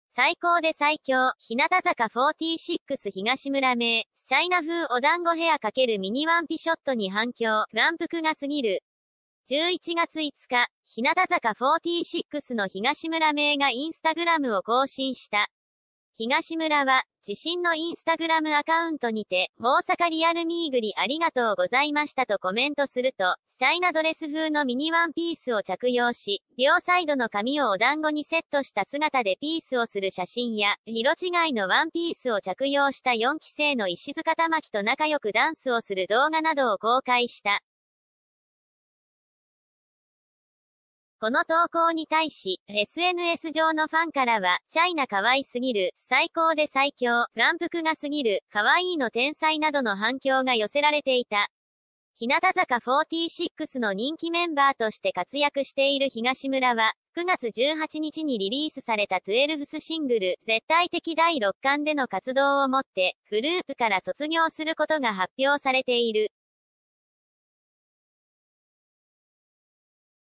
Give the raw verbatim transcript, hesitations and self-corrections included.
最高で最強、日向坂フォーティーシックス東村名、チャイナ風お団子ヘア×ミニワンピショットに反響、眼福が過ぎる。じゅういちがついつか、日向坂フォーティーシックスの東村名がインスタグラムを更新した。東村は、自身のインスタグラムアカウントにて、大阪リアルミーグリありがとうございましたとコメントすると、チャイナドレス風のミニワンピースを着用し、両サイドの髪をお団子にセットした姿でピースをする写真や、色違いのワンピースを着用したよんき生の石塚玉樹と仲良くダンスをする動画などを公開した。この投稿に対し、エスエヌエス 上のファンからは、チャイナ可愛すぎる、最高で最強、眼福がすぎる、可愛いの天才などの反響が寄せられていた。日向坂フォーティーシックスの人気メンバーとして活躍している東村は、くがつじゅうはちにちにリリースされたトゥエルブスシングル、絶対的だいろっかんでの活動をもって、グループから卒業することが発表されている。